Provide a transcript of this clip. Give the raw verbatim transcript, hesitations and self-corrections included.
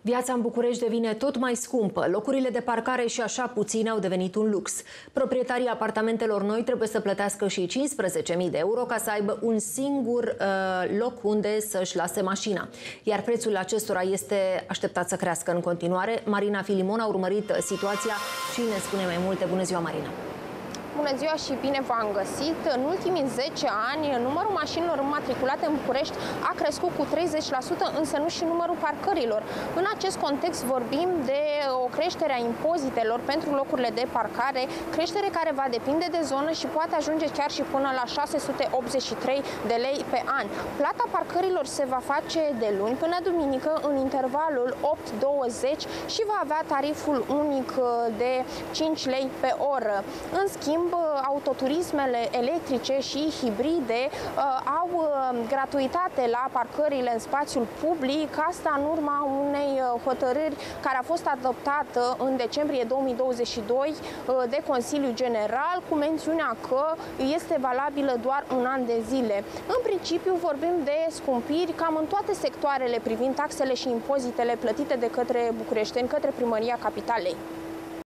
Viața în București devine tot mai scumpă. Locurile de parcare și așa puține au devenit un lux. Proprietarii apartamentelor noi trebuie să plătească și cincisprezece mii de euro ca să aibă un singur uh, loc unde să-și lase mașina. Iar prețul acestora este așteptat să crească în continuare. Marina Filimon a urmărit situația și ne spune mai multe. Bună ziua, Marina! Bună ziua și bine v-am găsit! În ultimii zece ani, numărul mașinilor înmatriculate în București a crescut cu treizeci la sută, însă nu și numărul parcărilor. În acest context vorbim de o creștere a impozitelor pentru locurile de parcare, creștere care va depinde de zonă și poate ajunge chiar și până la șase sute optzeci și trei de lei pe an. Plata parcărilor se va face de luni până duminică în intervalul opt douăzeci și va avea tariful unic de cinci lei pe oră. În schimb, autoturismele electrice și hibride uh, au uh, gratuitate la parcările în spațiul public, asta în urma unei hotărâri care a fost adoptată în decembrie două mii douăzeci și doi uh, de Consiliul General, cu mențiunea că este valabilă doar un an de zile. În principiu vorbim de scumpiri cam în toate sectoarele privind taxele și impozitele plătite de către bucureșteni, către Primăria Capitalei.